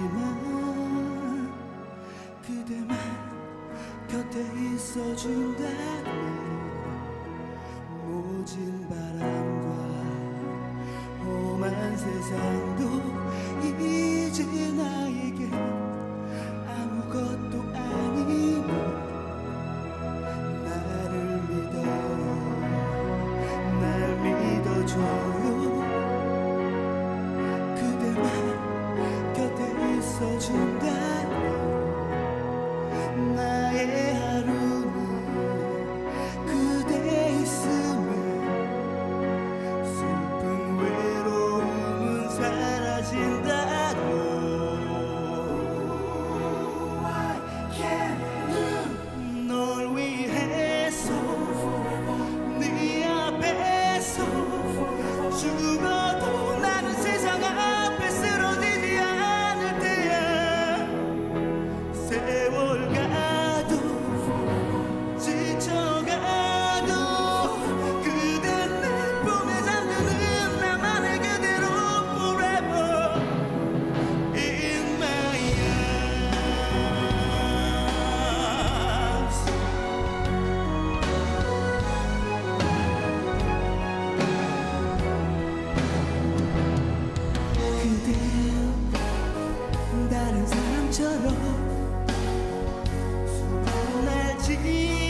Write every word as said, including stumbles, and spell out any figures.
아니지만 그대만 곁에 있어준다면 모진 바람과 험한 세상도 이제 나에게 아무것도 아니고 나를 믿어요. 날 믿어줘요. 그대만 곁에 있어준다면 나의 하루는 그대 있음에 슬픈 외로움은 사라진다고. 널 위해서 네 앞에서 죽어도 나는 세상 앞에 쓰러지지 않을 테야. 세월 가도 지쳐가도 그댄 내 품에 잠드는 나만의 그대로 forever in my arms. 그댄 다른 사람처럼 날 지키고